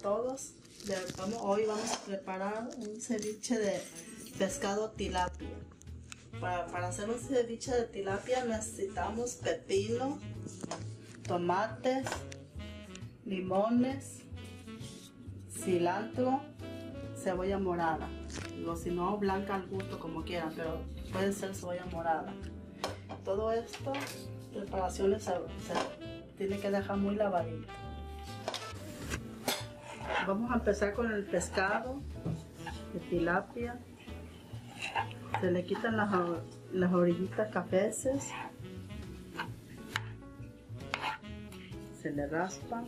todos. Hoy vamos a preparar un ceviche de pescado tilapia. Para hacer un ceviche de tilapia necesitamos pepino, tomates, limones, cilantro, cebolla morada, o si no blanca al gusto, como quieran, pero puede ser cebolla morada. Todo esto, preparaciones se tiene que dejar muy lavadito. Vamos a empezar con el pescado de tilapia. Se le quitan las orillitas cafeces, se le raspan.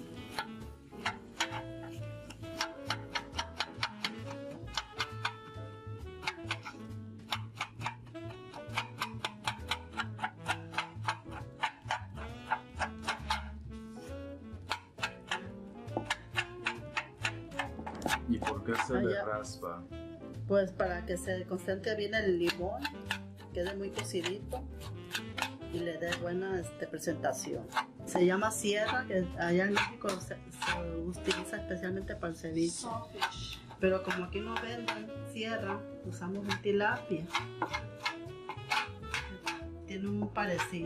¿Y por qué se le raspa? Pues para que se concentre bien el limón, quede muy cocidito y le dé buena presentación. Se llama sierra, que allá en México se utiliza especialmente para el ceviche. Pero como aquí no venden sierra, usamos un tilapia. Tiene un parecido.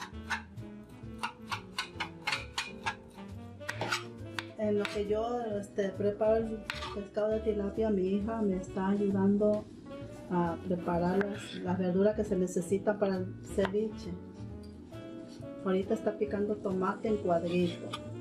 En lo que yo preparo el pescado de tilapia, mi hija me está ayudando a preparar las verduras que se necesitan para el ceviche. Ahorita está picando tomate en cuadritos.